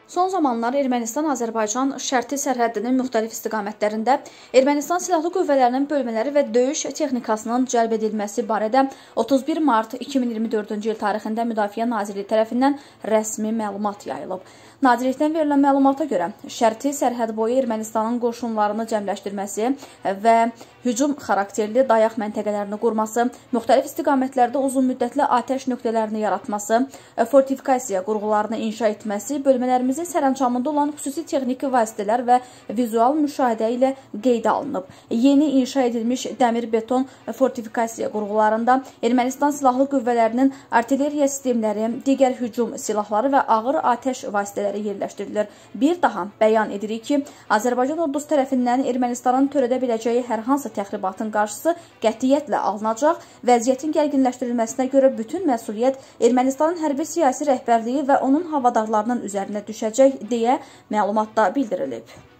Son zamanlar Ermənistan-Azərbaycan şərti sərhədinin müxtəlif istiqamətlərində Ermənistan Silahlı Qüvvələrinin bölmələri və döyüş texnikasının cəlb edilməsi barədə 31 mart 2024-cü il tarixində Müdafiə Nazirliyi tərəfindən rəsmi məlumat yayılıb. Nazirlikdən verilən məlumata görə şərti sərhəd boyu Ermənistanın qoşunlarını cəmləşdirməsi və hücum xarakterli dayaq məntəqələrini qurması, müxtəlif istiqamətlərdə uzunmüddətli atəş nöqtələrini yaratması, fortifikasiya qurğularını inşa etməsi, bölmələrimizin sərəncamında olan xüsusi texniki vasitələr və vizual müşahidə ilə qeydə alınıb. Yeni inşa edilmiş dəmir-beton fortifikasiya qurğularında Ermənistan Silahlı Qüvvələrinin artilleriya sistemləri, digər hücum silahları və ağır atəş vasitələri yerləşdirilir. Bir daha bəyan edirik ki, Azərbaycan ordusu tərəfindən Ermənistanın törədə biləcəyi hər hansı təxribatın qarşısı qətiyyətlə alınacaq. Vəziyyətin gərginləşdirilməsinə görə bütün məsuliyyət Ermənistanın hərbi siyasi rəhbərliyi və onun havadarlarının üzərinə düşəcək deyə məlumatda bildirilib.